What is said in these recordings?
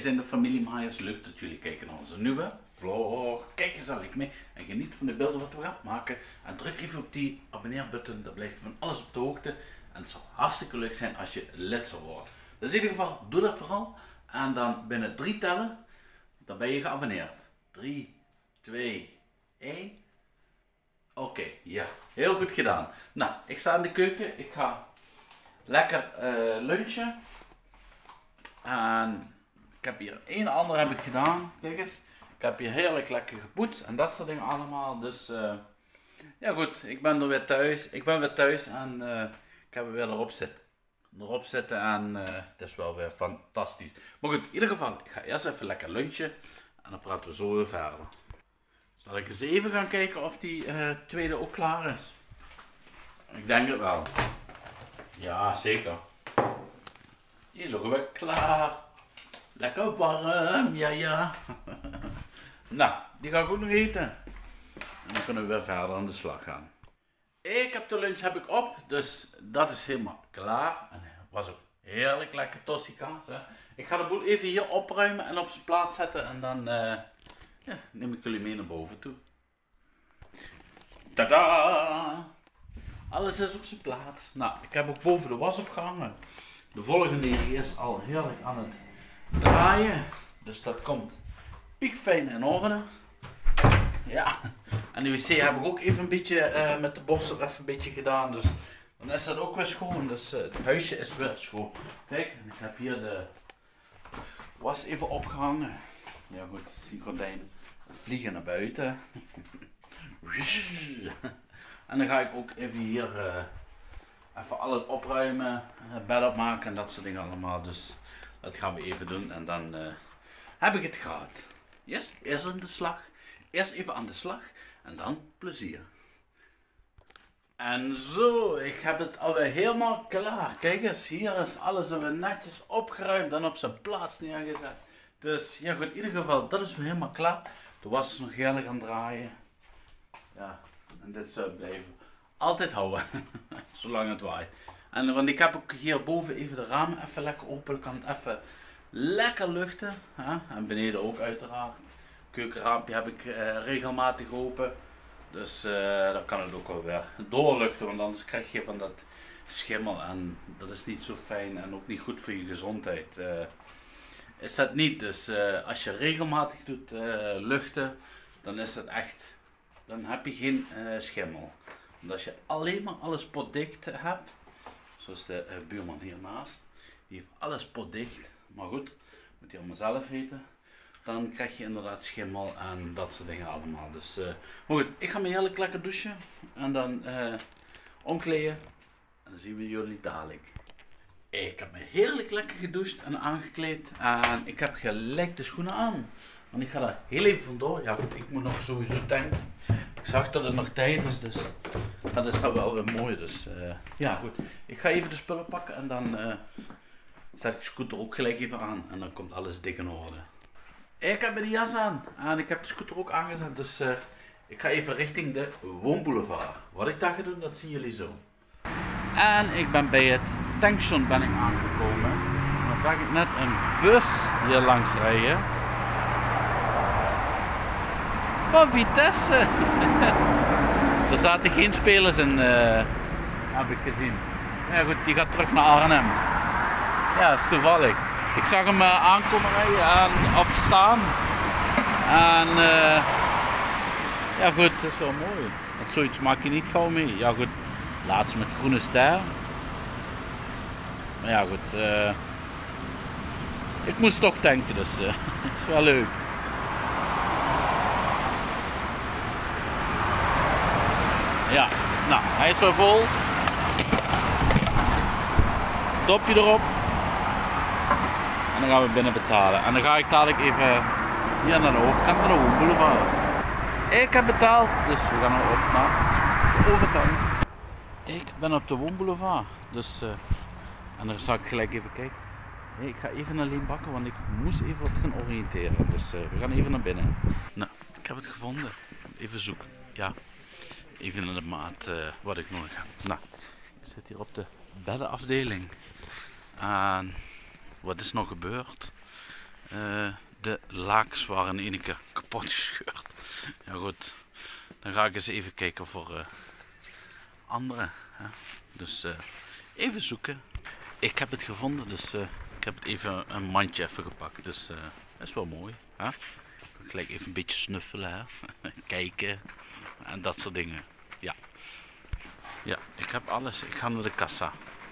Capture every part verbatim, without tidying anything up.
zijn de familie Maaiers. Leuk dat jullie kijken naar onze nieuwe vlog. Kijk gezellig mee en geniet van de beelden wat we gaan maken. En druk even op die abonneerbutton, dan blijf je van alles op de hoogte. En het zal hartstikke leuk zijn als je lid zal worden. Dus in ieder geval, doe dat vooral. En dan binnen drie tellen, dan ben je geabonneerd. drie, twee, één. Oké, okay, ja, heel goed gedaan. Nou, ik sta in de keuken. Ik ga lekker uh, lunchen. En ik heb hier een en ander heb ik gedaan. Kijk eens. Ik heb hier heerlijk lekker gepoetst en dat soort dingen allemaal. Dus uh, ja goed, ik ben er weer thuis. Ik ben weer thuis en uh, ik heb er weer erop zitten. Erop zitten en uh, het is wel weer fantastisch. Maar goed, in ieder geval, ik ga eerst even lekker lunchen. En dan praten we zo weer verder. Zal ik eens even gaan kijken of die uh, tweede ook klaar is? Ik denk het wel. Ja, zeker. Die is ook weer klaar. Lekker warm, ja ja. Nou, die ga ik ook nog eten. En dan kunnen we weer verder aan de slag gaan. Ik heb de lunch heb ik op, dus dat is helemaal klaar. En het was ook heerlijk lekker tosti kaas. Hè. Ik ga de boel even hier opruimen en op zijn plaats zetten en dan uh, ja, neem ik jullie mee naar boven toe. Tada! Alles is op zijn plaats. Nou, ik heb ook boven de was opgehangen. De volgende is al heerlijk aan het draaien. Dus dat komt piekfijn in orde. Ja. En de wc heb ik ook even een beetje uh, met de borstel even een beetje gedaan. Dus dan is dat ook weer schoon. Dus uh, het huisje is weer schoon. Kijk, ik heb hier de was even opgehangen. Ja goed, die gordijnen vliegen naar buiten. En dan ga ik ook even hier uh, even alles opruimen, uh, bed opmaken en dat soort dingen allemaal. Dus dat gaan we even doen en dan uh, heb ik het gehad. Yes, eerst aan de slag. Eerst even aan de slag en dan plezier. En zo, ik heb het alweer helemaal klaar. Kijk eens, hier is alles weer netjes opgeruimd en op zijn plaats neergezet. Dus ja goed, in ieder geval, dat is weer helemaal klaar. De was is nog heerlijk aan het draaien. Ja, en dit zou blijven altijd houden, zolang het waait. En want ik heb ook hierboven even de ramen even lekker open, ik kan het even lekker luchten. Hè? En beneden ook uiteraard. Keukenraampje heb ik uh, regelmatig open. Dus uh, dan kan het ook wel weer doorluchten, want anders krijg je van dat schimmel en dat is niet zo fijn en ook niet goed voor je gezondheid. Uh, is dat niet, dus uh, als je regelmatig doet uh, luchten, dan is het echt, dan heb je geen uh, schimmel. Want als je alleen maar alles potdicht hebt, zoals de uh, buurman hiernaast, die heeft alles potdicht, maar goed, moet hij allemaal zelf weten. Dan krijg je inderdaad schimmel en dat soort dingen allemaal. Dus, uh, maar goed, ik ga me heerlijk lekker douchen en dan uh, omkleden en dan zien we jullie dadelijk. Ik heb me heerlijk lekker gedoucht en aangekleed en ik heb gelijk de schoenen aan. Want ik ga daar heel even vandoor. Ja goed, ik moet nog sowieso tanken. Ik zag dat het nog tijd is, dus dat is dan wel weer mooi. Dus uh, ja goed, ik ga even de spullen pakken en dan uh, zet ik de scooter ook gelijk even aan en dan komt alles dik in orde. Ik heb de jas aan en ik heb de scooter ook aangezet, dus uh, ik ga even richting de woonboulevard. Wat ik daar ga doen, dat zien jullie zo. En ik ben bij het tankstation ben ik aangekomen. Dan zag ik net een bus hier langs rijden. Van Vitesse. Er zaten geen spelers in, uh, heb ik gezien. Ja goed, die gaat terug naar Arnhem. Ja, dat is toevallig. Ik zag hem uh, aankomen rijden en afstaan. En uh, ja goed, dat is wel mooi. Want zoiets maak je niet gauw mee. Ja goed, laatst met Groene Ster. Maar ja goed, uh, ik moest toch tanken, dus uh, het is wel leuk. Ja, nou, hij is wel vol. Dopje erop. En dan gaan we binnen betalen. En dan ga ik dadelijk even hier naar de overkant, naar de woonboulevard. Ik heb betaald, dus we gaan op naar de overkant. Ik ben op de woonboulevard, dus uh, en dan zal ik gelijk even kijken. Hey, ik ga even alleen bakken, want ik moest even wat gaan oriënteren. Dus uh, we gaan even naar binnen. Nou, ik heb het gevonden. Even zoeken. Ja, even in de maat uh, wat ik nodig heb. Nou, ik zit hier op de beddenafdeling. En wat is nog gebeurd? Uh, de lakens waren in één keer kapot gescheurd. Ja goed, dan ga ik eens even kijken voor uh, andere. Hè. Dus uh, even zoeken. Ik heb het gevonden, dus uh, ik heb het even een mandje even gepakt. Dus uh, dat is wel mooi. Hè. Gelijk even een beetje snuffelen, hè. Kijken en dat soort dingen. Ja. Ja, ik heb alles. Ik ga naar de kassa.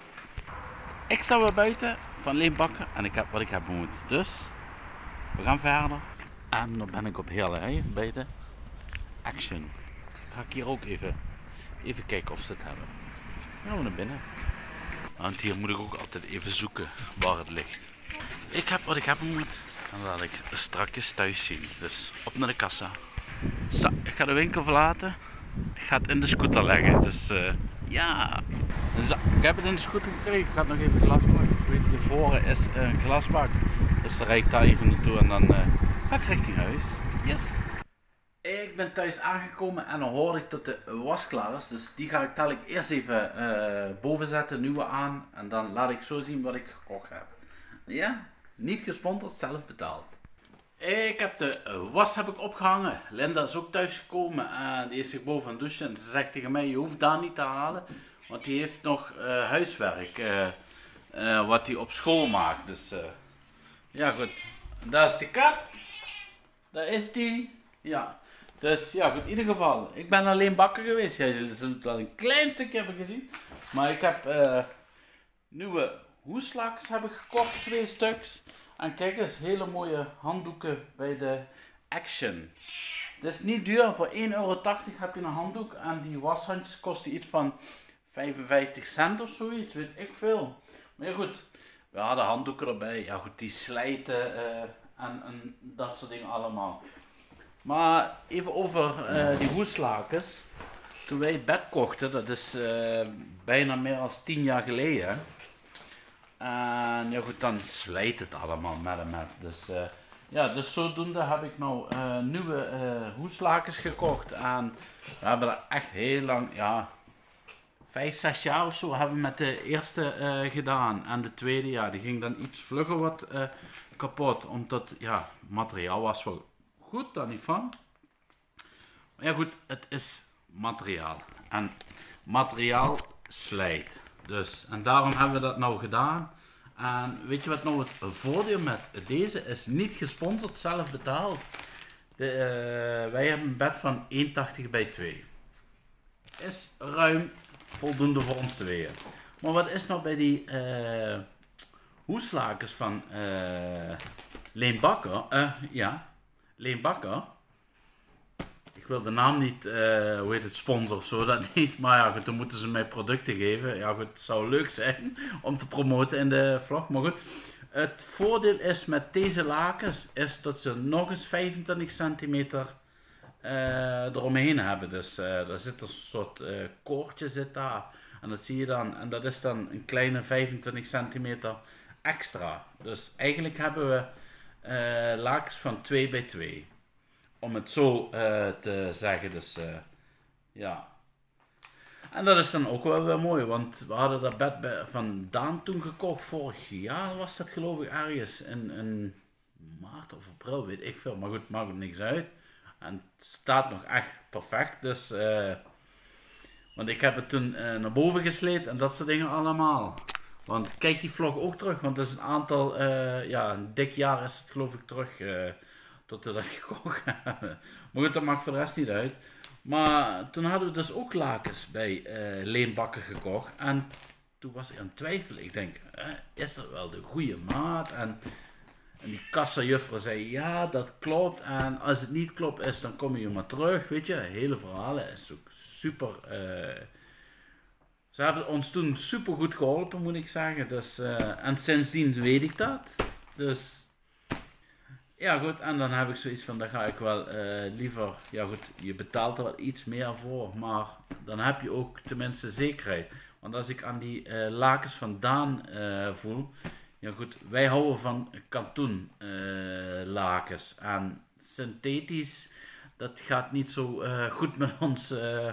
Ik sta weer buiten van Leen Bakker en ik heb wat ik heb moeten. Dus we gaan verder. En dan ben ik op Heerlen bij de Action. Dan ga ik hier ook even, even kijken of ze het hebben. Dan gaan we naar binnen. Want hier moet ik ook altijd even zoeken waar het ligt. Ik heb wat ik hebben moet. En dat laat ik straks thuis zien. Dus op naar de kassa. Zo, ik ga de winkel verlaten. Ik ga het in de scooter leggen. Dus uh, ja. Zo, ik heb het in de scooter gekregen. Ik ga het nog even glas maken. Ik weet, hiervoor is een glasbak. Dus dan rijd ik daar even naartoe en dan uh, ga ik richting huis. Yes. Ik ben thuis aangekomen en dan hoor ik dat de was klaar is. Dus die ga ik dadelijk eerst even uh, boven zetten, nieuwe aan. En dan laat ik zo zien wat ik gekocht heb. Ja, niet gesponsord, zelf betaald. Ik heb de was heb ik opgehangen. Linda is ook thuis gekomen en die is zich boven aan het douchen. En ze zegt tegen mij, je hoeft daar niet te halen. Want die heeft nog uh, huiswerk. Uh, uh, wat hij op school maakt. Dus uh, ja goed. En daar is de kat. Daar is die. Ja. Dus ja goed, in ieder geval. Ik ben alleen bakker geweest. Ja, jullie zullen het wel een klein stukje hebben gezien. Maar ik heb uh, nieuwe hoeslakens heb ik gekocht. Twee stuks. En kijk eens, hele mooie handdoeken bij de Action. Het is niet duur, voor één euro tachtig heb je een handdoek. En die washandjes kosten iets van vijfenvijftig cent of zoiets, weet ik veel. Maar ja goed, we hadden handdoeken erbij. Ja goed, die slijten uh, en, en dat soort dingen allemaal. Maar even over uh, die hoeslakens. Toen wij het bed kochten, dat is uh, bijna meer dan tien jaar geleden. En ja goed, dan slijt het allemaal met en met. Dus uh, ja, dus zodoende heb ik nou uh, nieuwe uh, hoeslakens gekocht. En we hebben er echt heel lang, ja, vijf, zes jaar of zo hebben we met de eerste uh, gedaan. En de tweede, ja, die ging dan iets vlugger wat uh, kapot. Omdat, ja, materiaal was wel goed, daar niet van. Maar ja goed, het is materiaal. En materiaal slijt. Dus, en daarom hebben we dat nou gedaan. En weet je wat nou het voordeel met deze is? Niet gesponsord, zelf betaald. De, uh, wij hebben een bed van één komma tachtig bij twee. Is ruim voldoende voor ons tweeën. Maar wat is nou bij die uh, hoeslakens van uh, Leen Bakker? Uh, ja, Leen Bakker. Ik wil de naam niet, uh, hoe heet het, sponsor of zo, dat niet. Maar ja, goed, dan moeten ze mij producten geven. Ja, goed, het zou leuk zijn om te promoten in de vlog. Maar goed, het voordeel is met deze lakens, is dat ze nog eens vijfentwintig centimeter uh, eromheen hebben. Dus uh, daar zit een soort uh, koordje zit daar. En dat zie je dan. En dat is dan een kleine vijfentwintig centimeter extra. Dus eigenlijk hebben we uh, lakens van twee bij twee. Om het zo uh, te zeggen, dus uh, ja. En dat is dan ook wel weer mooi, want we hadden dat bed bij, van Daan toen gekocht. Vorig jaar was dat geloof ik ergens in, in maart of april, weet ik veel. Maar goed, maakt er niks uit. En het staat nog echt perfect, dus... Uh, want ik heb het toen uh, naar boven gesleept en dat soort dingen allemaal. Want kijk die vlog ook terug, want dat is een aantal, uh, ja, een dik jaar is het geloof ik terug... Uh, tot we dat gekocht hebben. Maar goed, dat maakt voor de rest niet uit. Maar toen hadden we dus ook lakens bij uh, Leen Bakker gekocht. En toen was ik aan het twijfelen. Ik denk, eh, is dat wel de goede maat? En, en die kassajuffrouw zei, ja, dat klopt. En als het niet klopt is, dan kom je maar terug. Weet je, hele verhalen is ook super... Uh, ze hebben ons toen super goed geholpen, moet ik zeggen. Dus, uh, en sindsdien weet ik dat. Dus... Ja goed, en dan heb ik zoiets van, dan ga ik wel uh, liever, ja goed, je betaalt er wel iets meer voor, maar dan heb je ook tenminste zekerheid. Want als ik aan die uh, lakens van Daan uh, voel, ja goed, wij houden van katoen uh, lakens en synthetisch, dat gaat niet zo uh, goed met ons uh,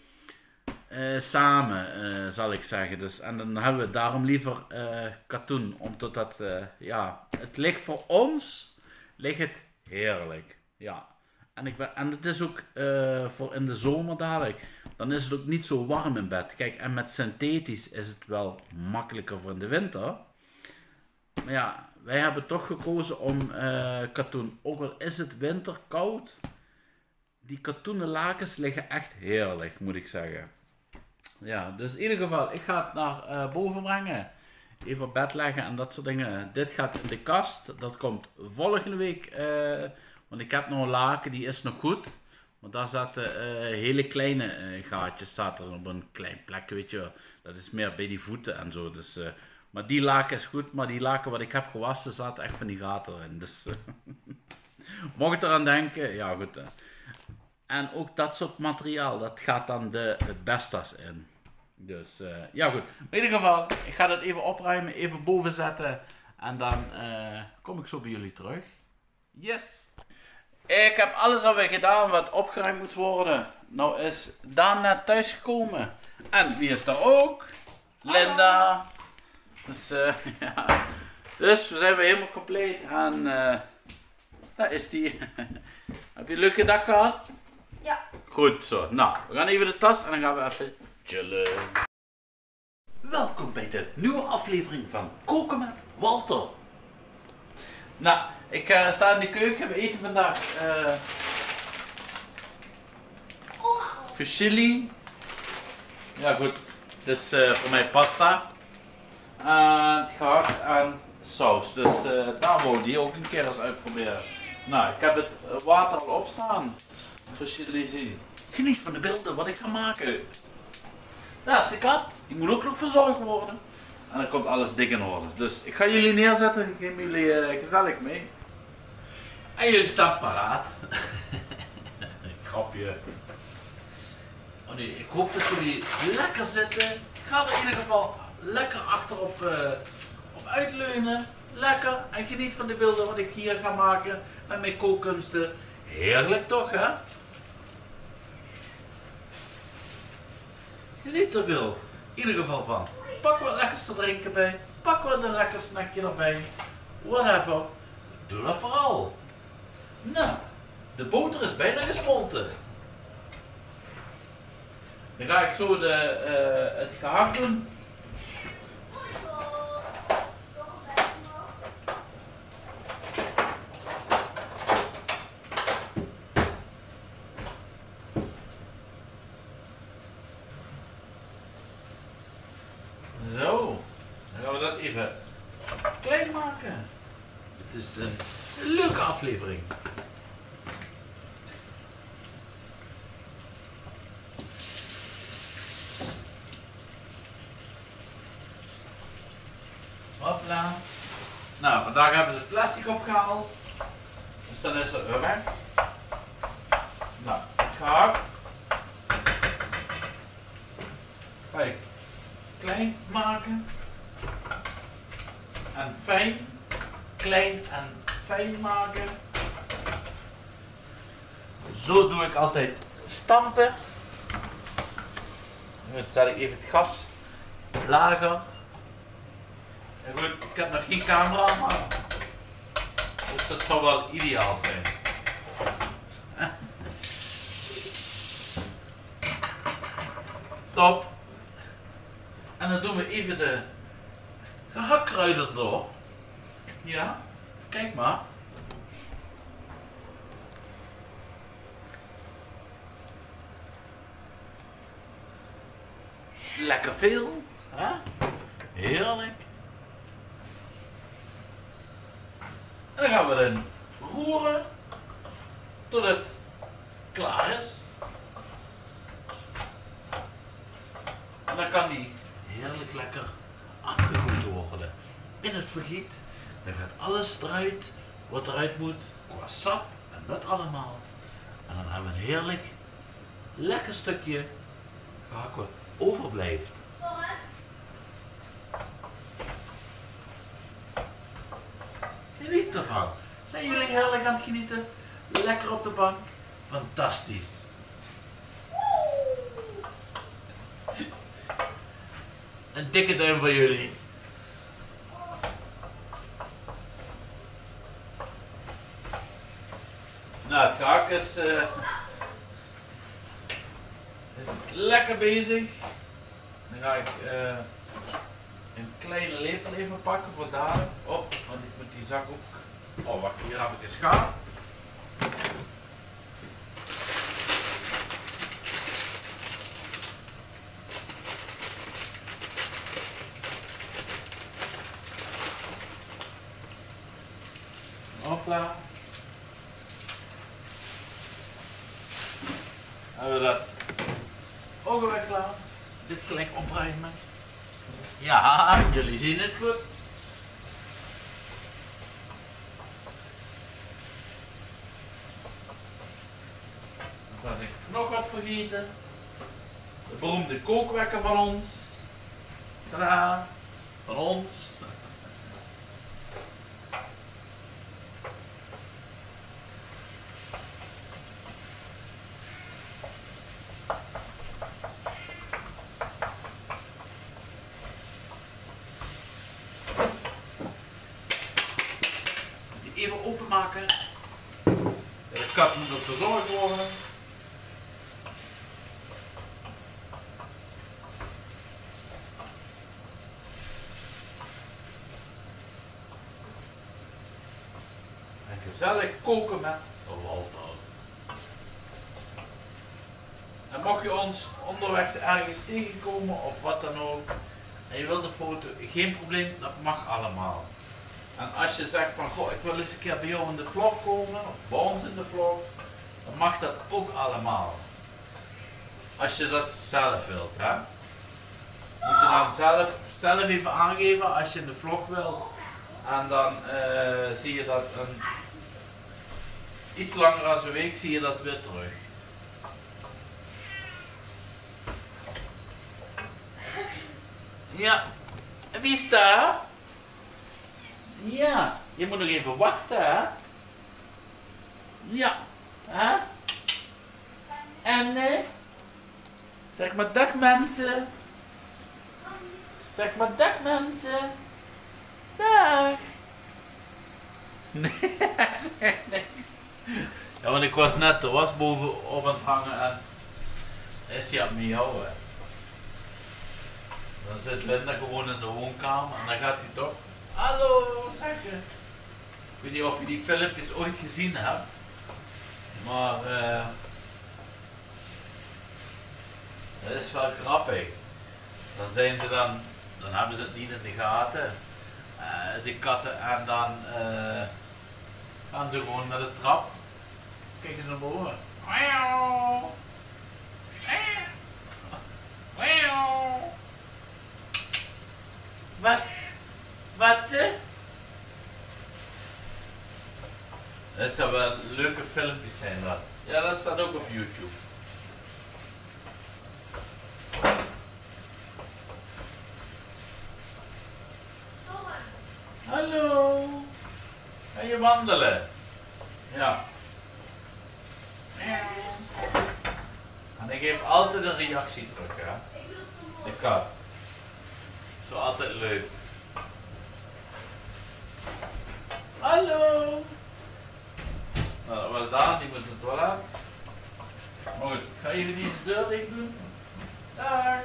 uh, samen, uh, zal ik zeggen. Dus, en dan hebben we daarom liever uh, katoen, omdat dat, uh, ja, het ligt voor ons... ligt het heerlijk. Ja. En, ik ben, en het is ook uh, voor in de zomer dadelijk. Dan is het ook niet zo warm in bed. Kijk, en met synthetisch is het wel makkelijker voor in de winter. Maar ja, wij hebben toch gekozen om uh, katoen. Ook al is het winter koud. Die katoenen lakens liggen echt heerlijk, moet ik zeggen. Ja, dus in ieder geval, ik ga het naar uh, boven brengen. Even op bed leggen en dat soort dingen. Dit gaat in de kast. Dat komt volgende week. Uh, want ik heb nog een laken, die is nog goed. Maar daar zaten uh, hele kleine uh, gaatjes zaten op een klein plekje, weet je wel. Dat is meer bij die voeten en zo. Dus, uh, maar die laken is goed. Maar die laken wat ik heb gewassen, zaten echt van die gaten in. Dus uh, mocht je eraan denken, ja goed. Uh. En ook dat soort materiaal, dat gaat dan de, het bestas in. Dus uh, ja goed. Maar in ieder geval, ik ga dat even opruimen, even boven zetten. En dan uh, kom ik zo bij jullie terug. Yes! Ik heb alles alweer gedaan wat opgeruimd moet worden. Nou is Daan net thuis gekomen. En wie is daar ook? Linda. Dus, uh, ja. Dus we zijn weer helemaal compleet. En uh, daar is die. Heb je een leuke dag gehad? Ja. Goed zo. Nou, we gaan even de tas en dan gaan we even chillen. Welkom bij de nieuwe aflevering van Koken met Walter. Nou, ik uh, sta in de keuken. We eten vandaag uh, fusilli. Ja goed, dit is uh, voor mij pasta. Uh, het gehakt aan saus. Dus uh, daar wou die ook een keer eens uitproberen. Nou, ik heb het water al opstaan. Zoals jullie zien. Geniet van de beelden wat ik ga maken. Daar is de kat. Die moet ook nog verzorgd worden. En dan komt alles dik in orde. Dus ik ga jullie neerzetten. Ik neem jullie uh, gezellig mee. En jullie staan paraat. Grapje. Oh nee, ik hoop dat jullie lekker zitten. Ik ga er in ieder geval lekker achterop uh, op uitleunen. Lekker. En geniet van de beelden wat ik hier ga maken. Met mijn kookkunsten. Heerlijk toch, hè? Geniet er veel. In ieder geval van. Pak wat lekkers te drinken bij. Pak wat een lekker snackje erbij. Whatever. Doe dat vooral. Nou, de boter is bijna gesmolten. Dan ga ik zo de, uh, het gehakt doen. Zo, dan gaan we dat even klein maken. Het is een leuke aflevering. Hopla. Nou, vandaag hebben ze het plastic opgehaald. Dus dan is het weer weg. Nou, het gehakt. Kijk. Klein maken en fijn, klein en fijn maken. Zo doe ik altijd stampen. Nu zet ik even het gas lager. En goed, ik heb nog geen camera, maar dus dat zou wel ideaal zijn. Top. En dan doen we even de gehakkruiden door. Ja, kijk maar. Lekker veel. Hè? Heerlijk. En dan gaan we erin roeren tot het klaar is. En dan kan die heerlijk lekker afgegoten worden. In het vergiet, dan gaat alles eruit wat eruit moet, qua sap en dat allemaal. En dan hebben we een heerlijk, lekker stukje gehakt wat overblijft. Geniet ervan. Zijn jullie heerlijk aan het genieten? Lekker op de bank? Fantastisch. Een dikke duim voor jullie. Nou, het gehakt is, uh, is lekker bezig. Dan ga ik uh, een kleine lepel even pakken voor dadelijk. Oh, want ik moet die zak ook. Oh, wacht, hier heb ik een schaar. Hopla. Hebben we dat ook weer klaar. Dit gelijk opruimen. Ja, jullie zien het goed. Dan had ik nog wat vergeten. De beroemde kookwekker van ons. Tadaa, van ons. Even openmaken. De kat moet nog verzorgd worden. En gezellig koken met Walter. En mocht je ons onderweg ergens tegenkomen of wat dan ook, en je wilt een foto, geen probleem, dat mag allemaal. En als je zegt van, goh, ik wil eens een keer bij jou in de vlog komen, of bij ons in de vlog, dan mag dat ook allemaal. Als je dat zelf wilt, hè. Moet je dan zelf, zelf even aangeven als je in de vlog wilt. En dan uh, zie je dat een, iets langer dan een week, zie je dat weer terug. Ja, en wie is daar? Ja, je moet nog even wachten, hè? Ja, hè? En, eh? Zeg maar dag mensen. Zeg maar dag mensen. Dag. Nee, zeg niks. Ja, want ik was net de was bovenop aan het hangen en is hij aan het miauwen. Dan zit Linda gewoon in de woonkamer en dan gaat hij toch. Hallo, zeg je. Ik weet niet of je die filmpjes ooit gezien hebt, maar uh, dat is wel grappig. Dan zijn ze dan, dan hebben ze het niet in de gaten, uh, die katten, en dan uh, gaan ze gewoon naar de trap, kijken ze naar boven. Wat? Wat? Dat is dat wel leuke filmpjes zijn dat. Ja, dat staat ook op YouTube. Hallo. Ga je wandelen? Ja. En ik geef altijd een reactie terug, hè. De kat. Zo altijd leuk. Hallo! Nou, dat was Daan, die moest het toilet. Maar goed, ik ga even deze deur dicht doen. Dag!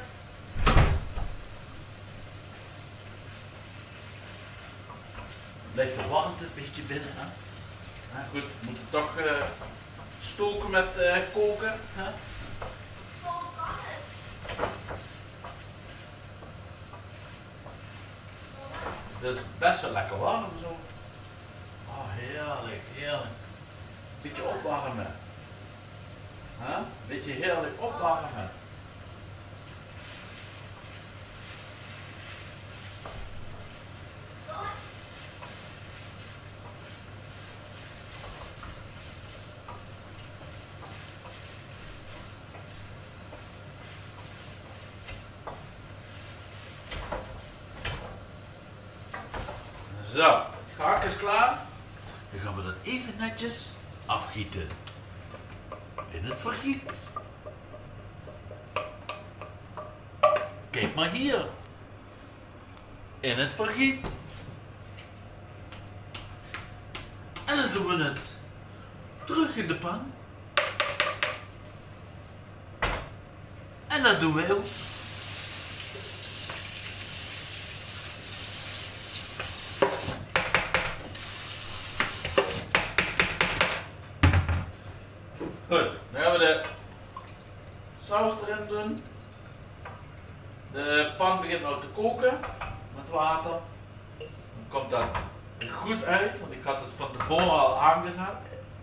Blijft verwarmd een beetje binnen, hè? Nou, goed, we moeten toch uh, stoken met uh, koken, hè? Het is best wel lekker warm zo. Oh, heerlijk, heerlijk. Beetje opwarmen. Huh? Beetje heerlijk opwarmen. Zo, het gehakt is klaar. Dan gaan we dat even netjes afgieten. In het vergiet. Kijk maar hier. In het vergiet. En dan doen we het terug in de pan. En dat doen we ook. Goed, dan gaan we de saus erin doen. De pan begint nou te koken met water. Dan komt dat goed uit, want ik had het van tevoren al aangezet.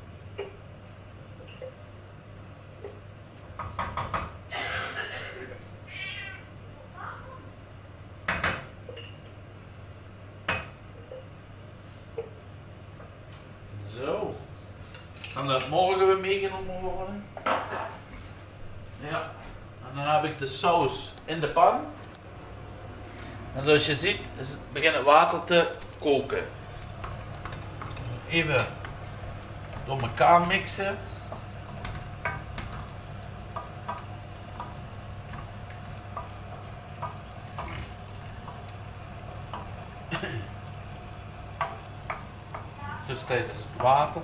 Zo. Kan dat morgen weer meegenomen worden? Ja. En dan heb ik de saus in de pan. En zoals je ziet, is het, begint het water te koken. Even door elkaar mixen. Tussentijd is het water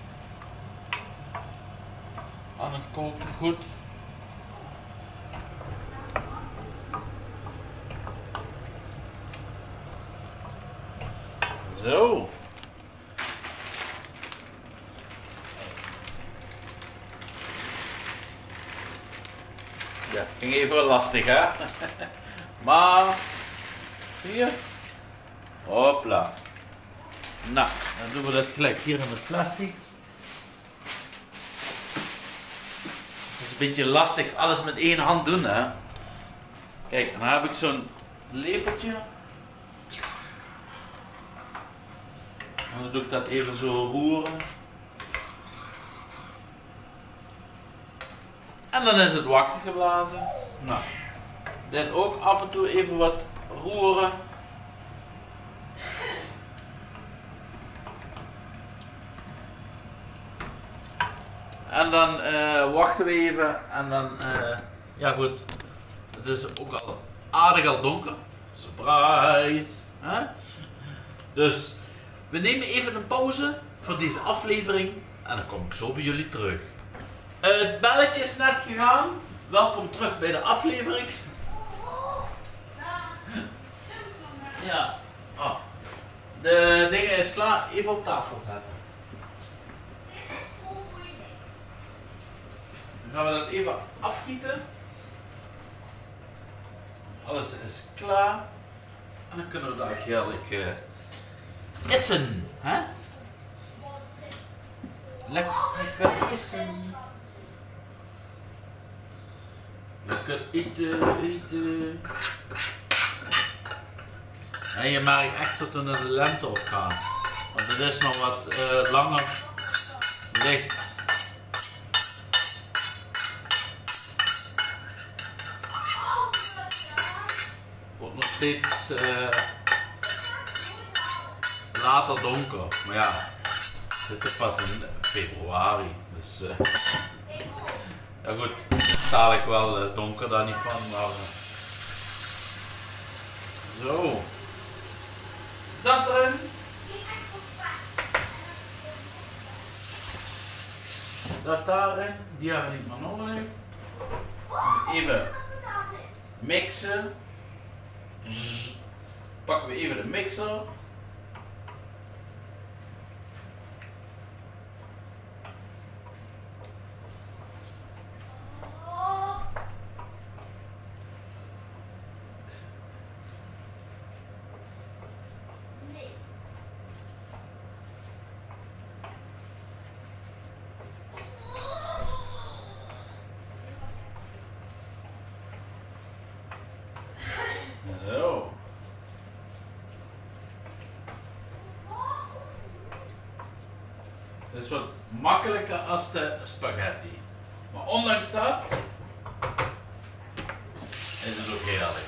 aan het koken, goed. Zo. Ja, ging even lastig hè. Maar hier. Hopla. Nou, dan doen we dat gelijk hier in het plastic. Het is een beetje lastig alles met één hand doen hè. Kijk, dan heb ik zo'n lepeltje. En dan doe ik dat even zo roeren. En dan is het wachten geblazen. Nou, dit ook af en toe even wat roeren. En dan uh, wachten we even en dan, uh, ja goed, het is ook al aardig al donker. Surprise! Huh? Dus we nemen even een pauze voor deze aflevering en dan kom ik zo bij jullie terug. Uh, het belletje is net gegaan. Welkom terug bij de aflevering. Ja, oh. De dingen is klaar, even op tafel zetten. Dan gaan we dat even afgieten. Alles is klaar. En dan kunnen we daar heerlijk uh, essen. Hè? Lekker, lekker essen. Lekker eten, eten. En je merkt echt dat we naar de lente op gaan. Want het is nog wat uh, langer licht. Wordt nog steeds uh, later donker. Maar ja, dit is pas in februari. Dus uh, ja goed, sta ik wel uh, donker daar niet van. Maar, uh, zo. Dat erin. Dat daarin. Die hebben we niet meer nodig. Even mixen. Pakken we even de mixer. Zo. Het is wat makkelijker als de spaghetti. Maar ondanks dat is het ook heerlijk.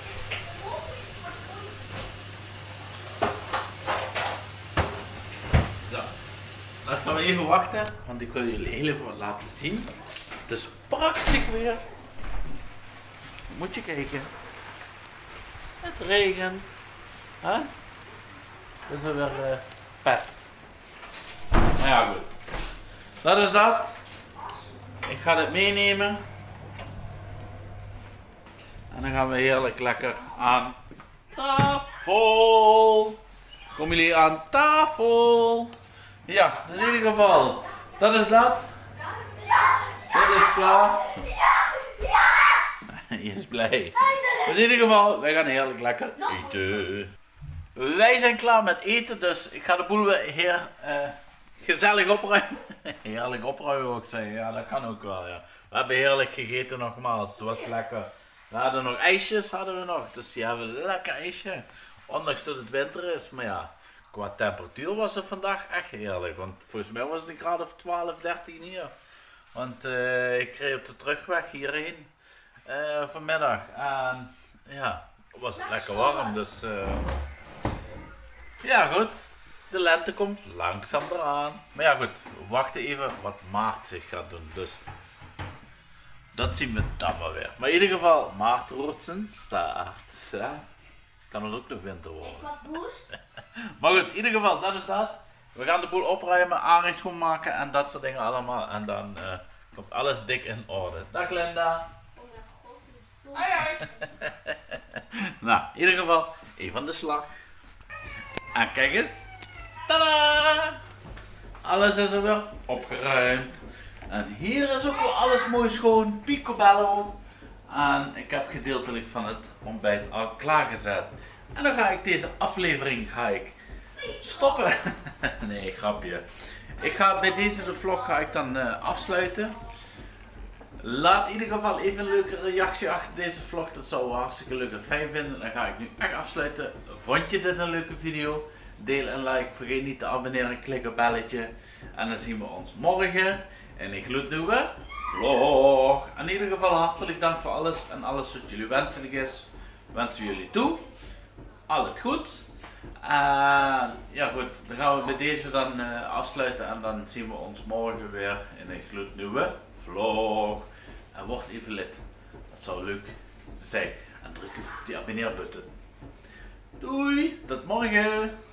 Zo. Dan gaan we even wachten, want ik wil jullie heel even wat laten zien. Het is prachtig weer. Moet je kijken. Het regent. Huh? Dat is weer uh, pet. Maar ja, goed. Dat is dat. ik ga dit meenemen. En dan gaan we heerlijk lekker aan tafel. Komen jullie aan tafel? Ja, dus in ieder geval, dat is dat. Dit is klaar. Je is blij. Dus in ieder geval, wij gaan heerlijk lekker eten. Wij zijn klaar met eten, dus ik ga de boel weer heer, uh, gezellig opruimen. Heerlijk opruimen ook zeggen, ja dat kan ook wel ja. We hebben heerlijk gegeten nogmaals, het was lekker. We hadden nog ijsjes, hadden we nog, dus die hebben een lekker ijsje. Ondanks dat het winter is, maar ja, qua temperatuur was het vandaag echt heerlijk. Want volgens mij was het een graad of twaalf, dertien hier. Want uh, ik reed op de terugweg hierheen uh, vanmiddag en ja, was het lekker warm, dus uh, ja goed. De lente komt langzaam eraan. Maar ja goed, we wachten even wat maart zich gaat doen. Dus dat zien we dan maar weer. Maar in ieder geval, maart roert zijn staart. Ja, kan het ook nog winter worden. Wat boost? Maar goed, in ieder geval, dat is dat. We gaan de boel opruimen, aanrecht schoonmaken en dat soort dingen allemaal. En dan uh, komt alles dik in orde. Dag Linda. Oh mijn god. Hoi hoi. Nou, in ieder geval, even aan de slag. En kijk eens. Tadaa! Alles is er weer opgeruimd. En hier is ook weer alles mooi schoon. Picobello. En ik heb gedeeltelijk van het ontbijt al klaargezet. En dan ga ik deze aflevering ga ik stoppen. Nee, grapje. Ik ga bij deze de vlog ga ik dan uh, afsluiten. Laat in ieder geval even een leuke reactie achter deze vlog. Dat zou we hartstikke leuk en fijn vinden. Dan ga ik nu echt afsluiten. Vond je dit een leuke video? Deel en like. Vergeet niet te abonneren. Klik op belletje. En dan zien we ons morgen in een gloednieuwe vlog. In ieder geval hartelijk dank voor alles. En alles wat jullie wenselijk is. Wensen jullie toe. Al het goed. En ja goed. Dan gaan we bij deze dan uh, afsluiten. En dan zien we ons morgen weer in een gloednieuwe vlog. En word even lid. Dat zou leuk zijn. En druk even op die abonneerbutton. Doei. Tot morgen.